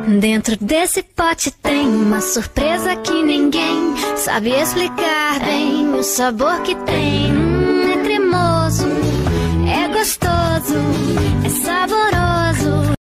Dentro desse pote tem uma surpresa que ninguém sabe explicar bem. O sabor que tem é cremoso, é gostoso.